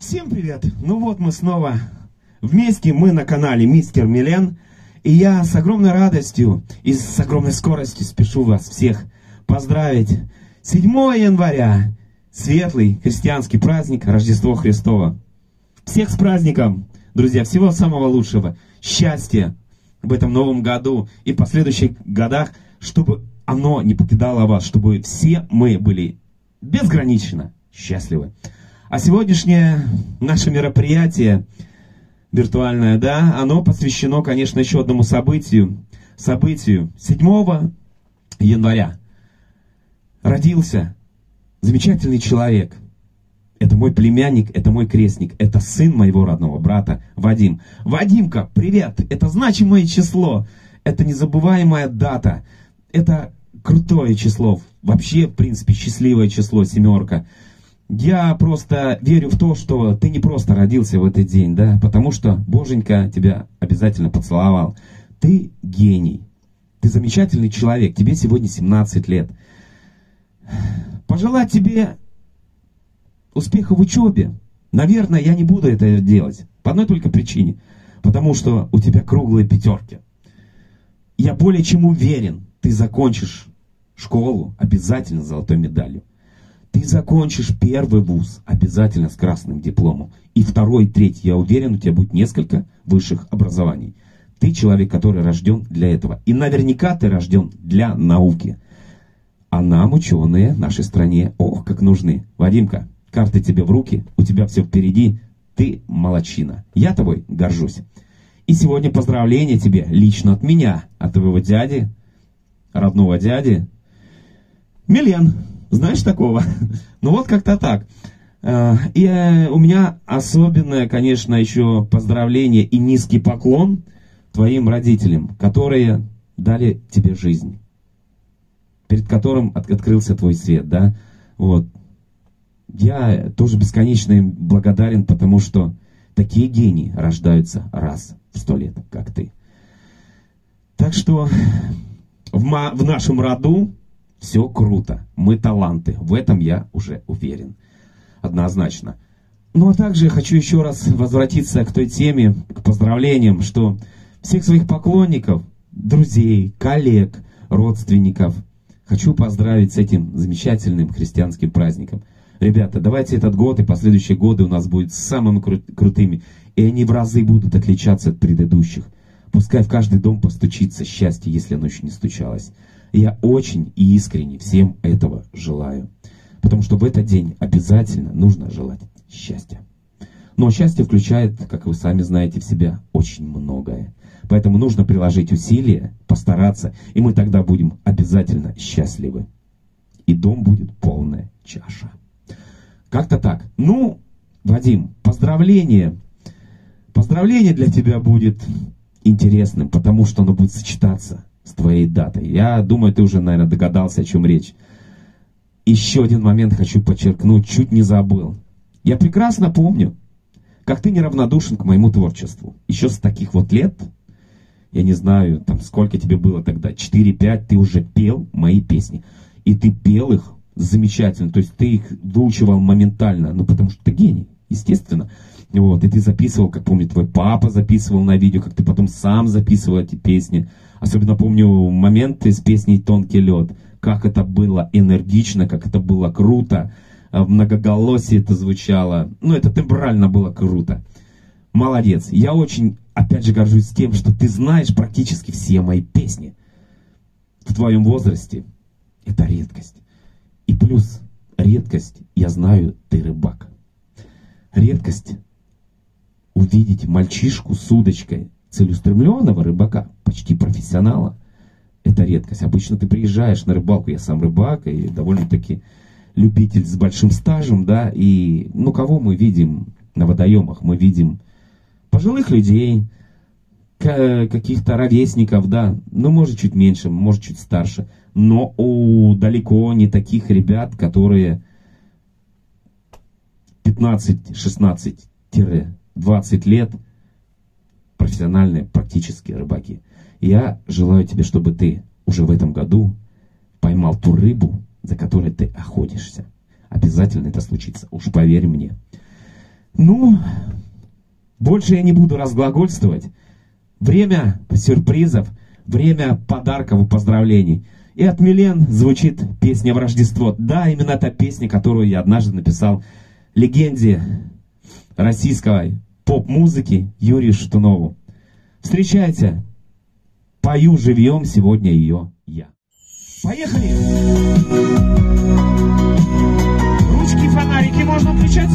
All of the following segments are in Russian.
Всем привет! Ну вот мы снова вместе, мы на канале Мистер Милен. И я с огромной радостью и с огромной скоростью спешу вас всех поздравить. 7 января, светлый христианский праздник Рождество Христово. Всех с праздником, друзья, всего самого лучшего, счастья в этом новом году и в последующих годах, чтобы оно не покидало вас, чтобы все мы были безгранично счастливы. А сегодняшнее наше мероприятие виртуальное, да, оно посвящено, конечно, еще одному событию. 7 января родился замечательный человек. Это мой племянник, это мой крестник, это сын моего родного брата Вадим. Вадимка, привет! Это значимое число, это незабываемая дата, это крутое число, вообще, в принципе, счастливое число, 7. Я просто верю в то, что ты не просто родился в этот день, да, потому что Боженька тебя обязательно поцеловал. Ты гений, ты замечательный человек, тебе сегодня 17 лет. Пожелать тебе успеха в учебе, наверное, я не буду это делать. По одной только причине. Потому что у тебя круглые 5. Я более чем уверен, ты закончишь школу обязательно с золотой медалью. Ты закончишь 1 вуз обязательно с красным дипломом. И 2, 3, я уверен, у тебя будет несколько высших образований. Ты человек, который рожден для этого. И наверняка ты рожден для науки. А нам, ученые, нашей стране, ох, как нужны. Вадимка, карты тебе в руки, у тебя все впереди, ты молодчина. Я тобой горжусь. И сегодня поздравление тебе лично от меня, от твоего дяди, родного дяди. Милен, знаешь такого? Ну вот как-то так. И у меня особенное, конечно, еще поздравление и низкий поклон твоим родителям, которые дали тебе жизнь, перед которым открылся твой свет, да? Вот. Я тоже бесконечно им благодарен, потому что такие гении рождаются раз в 100 лет, как ты. Так что в нашем роду все круто. Мы таланты. В этом я уже уверен. Однозначно. Ну а также хочу еще раз возвратиться к той теме, к поздравлениям, что всех своих поклонников, друзей, коллег, родственников хочу поздравить с этим замечательным христианским праздником. Ребята, давайте этот год и последующие годы у нас будут самыми крутыми. И они в разы будут отличаться от предыдущих. Пускай в каждый дом постучится счастье, если оно еще не стучалось. Я очень и искренне всем этого желаю. Потому что в этот день обязательно нужно желать счастья. Но счастье включает, как вы сами знаете, в себя очень многое. Поэтому нужно приложить усилия, постараться, и мы тогда будем обязательно счастливы. И дом будет полная чаша. Как-то так. Ну, Вадим, поздравление. Поздравление для тебя будет интересным, потому что оно будет сочетаться с твоей датой. Я думаю, ты уже, наверное, догадался, о чем речь. Еще один момент хочу подчеркнуть, чуть не забыл. Я прекрасно помню, как ты неравнодушен к моему творчеству. Еще с таких вот лет, я не знаю, там сколько тебе было тогда, 4-5, ты уже пел мои песни. И ты пел их замечательно, то есть ты их выучивал моментально, ну потому что ты гений, естественно. Вот, и ты записывал, как помню, твой папа записывал на видео, как ты потом сам записывал эти песни. Особенно помню моменты с песней «Тонкий лед». Как это было энергично, как это было круто. В многоголосии это звучало. Ну, это тембрально было круто. Молодец. Я очень, опять же, горжусь тем, что ты знаешь практически все мои песни. В твоем возрасте это редкость. И плюс редкость, я знаю, ты рыбак. Редкость увидеть мальчишку с удочкой, целеустремленного рыбака, почти профессионала, это редкость. Обычно ты приезжаешь на рыбалку, я сам рыбак и довольно-таки любитель с большим стажем, да, и, ну, кого мы видим на водоемах? Мы видим пожилых людей, каких-то ровесников, да, ну, может, чуть меньше, может, чуть старше, но далеко не таких ребят, которые 15-16-20 лет профессиональные практически рыбаки. Я желаю тебе, чтобы ты уже в этом году поймал ту рыбу, за которой ты охотишься. Обязательно это случится, уж поверь мне. Ну, больше я не буду разглагольствовать. Время сюрпризов, время подарков и поздравлений. И от Милен звучит песня в Рождество. Да, именно та песня, которую я однажды написал легенде российской поп-музыки Юрию Шатунову. Встречайте, пою живьем сегодня ее я. Поехали! Ручки, фонарики можно включать?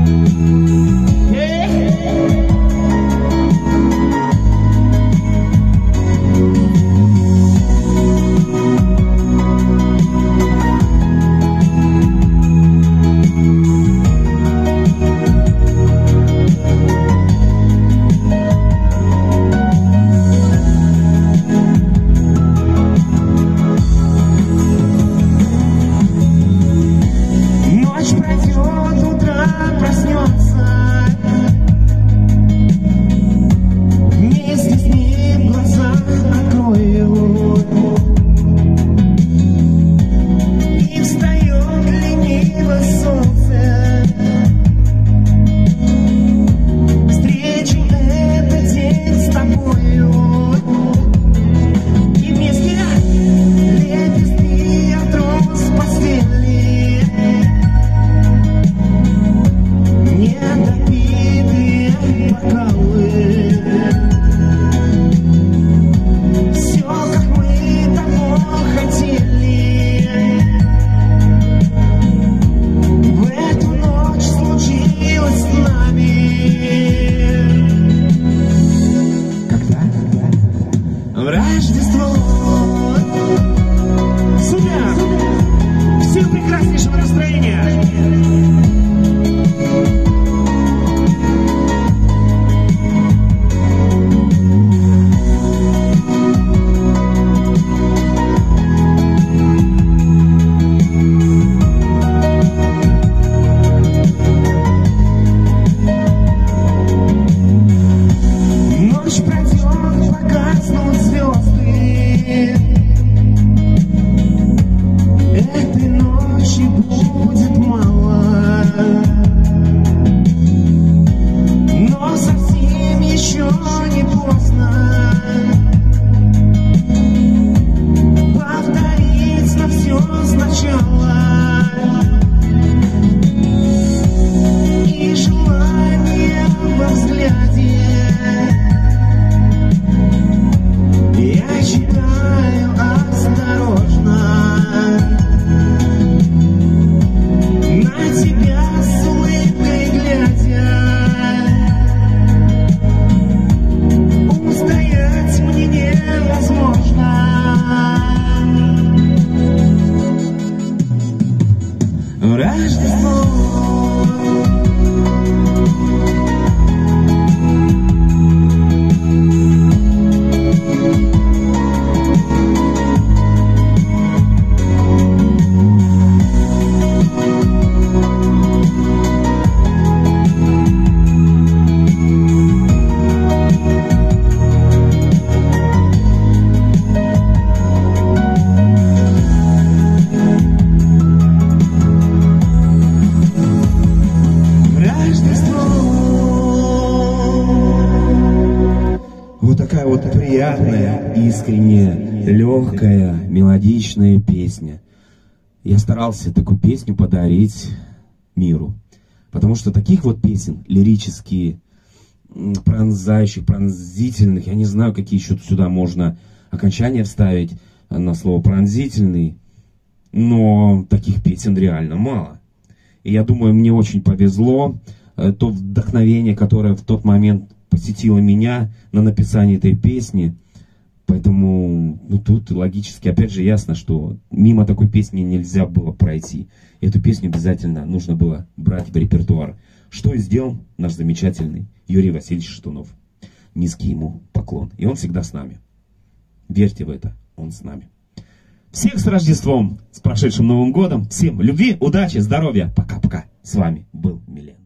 Приятная, искренняя, легкая, мелодичная песня. Я старался такую песню подарить миру. Потому что таких вот песен, лирические, пронзающих, пронзительных, я не знаю, какие еще сюда можно окончания вставить на слово пронзительный, но таких песен реально мало. И я думаю, мне очень повезло, то вдохновение, которое в тот момент посетило меня на написание этой песни. Поэтому, тут логически, опять же, ясно, что мимо такой песни нельзя было пройти. Эту песню обязательно нужно было брать в репертуар. Что и сделал наш замечательный Юрий Васильевич Шатунов. Низкий ему поклон. И он всегда с нами. Верьте в это, он с нами. Всех с Рождеством, с прошедшим Новым годом. Всем любви, удачи, здоровья. Пока-пока. С вами был Милен.